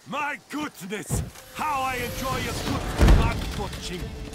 My goodness! How I enjoy a good blood butching!